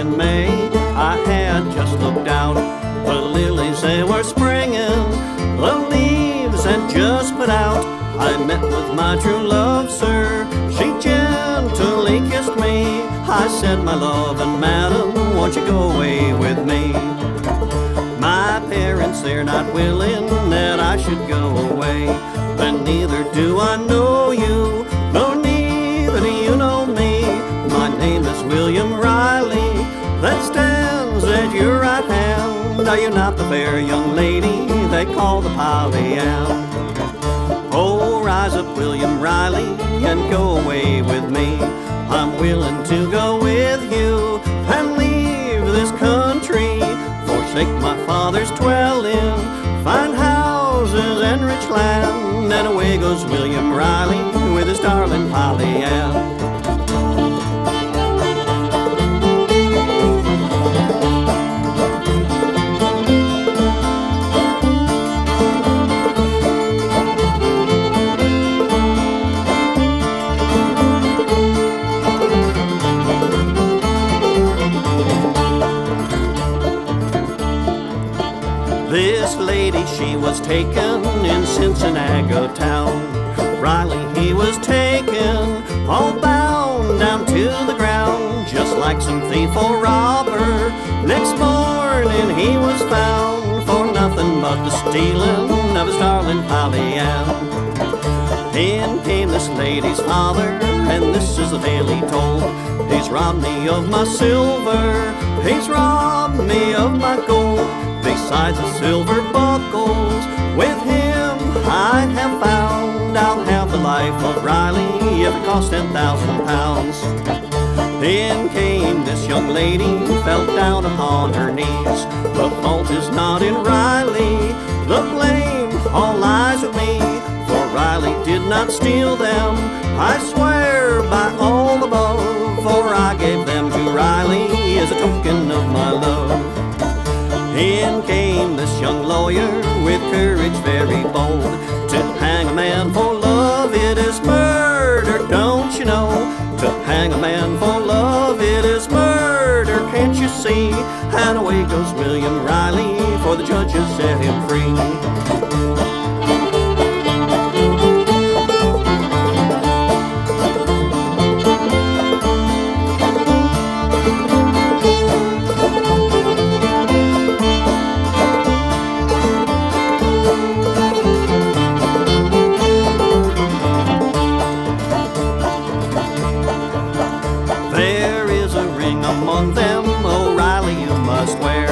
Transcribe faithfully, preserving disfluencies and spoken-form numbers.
in May. I had just looked out, the lilies they were springing, the leaves had just put out. I met with my true love, sir, she gently kissed me. I said, my love and madam, won't you go away with me? My parents, they're not willing that I should go away, and neither do I know you, no, neither do you know me. My name is William Riley, that stands at your right hand. Are you not the fair young lady they call the Pollyann? Oh, rise up, William Riley, and go away with me. I'm willing to go with you and leave this country, forsake my father's dwelling, fine houses and rich land. And away goes William Riley with his darling Pollyann. This lady, she was taken in Cincinnati town. Riley, he was taken, all bound down to the ground, just like some thief or robber. Next morning he was found for nothing but the stealing of his darling Pollyann. In came this lady's father, and this is the tale he told. He's robbed me of my silver, he's robbed me of my gold. Besides the silver buckles, with him I have found I'll have the life of Riley if it costs ten thousand pounds. Then came this young lady, fell down upon her knees. The fault is not in Riley, the blame all lies with me, for Riley did not steal them, I swear by all above, for I gave them to Riley as a token of my love. In came this young lawyer with courage very bold, to hang a man for love, it is murder, don't you know? To hang a man for love, it is murder, can't you see? And away goes William Riley, for the judges set him free. Among them, oh Riley, you must wear.